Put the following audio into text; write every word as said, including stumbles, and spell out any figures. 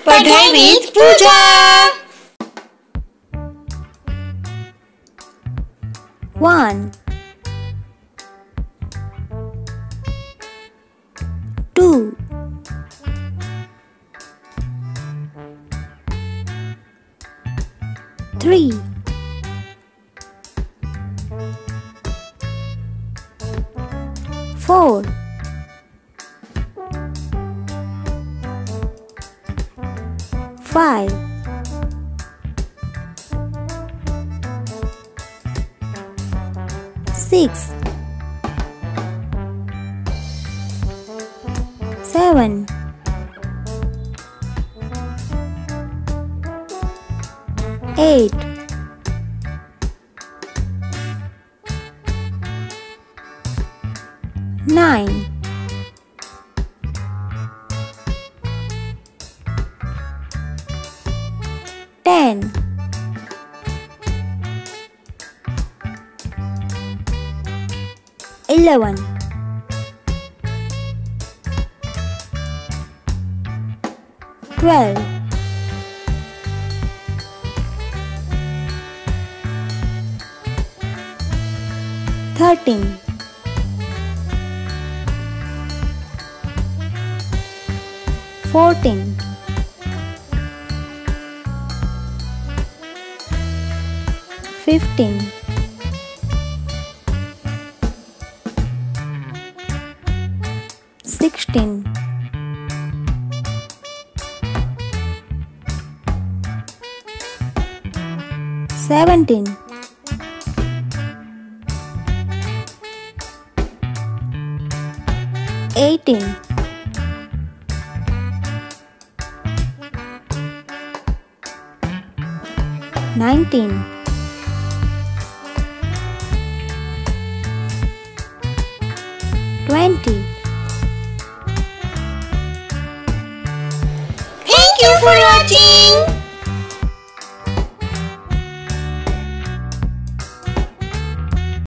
Padhai with Pooja. One, two, three, four, five, six, seven, eight, nine, ten, eleven, twelve, thirteen, fourteen, fifteen, sixteen, seventeen, eighteen, nineteen, twenty. Thank you for watching.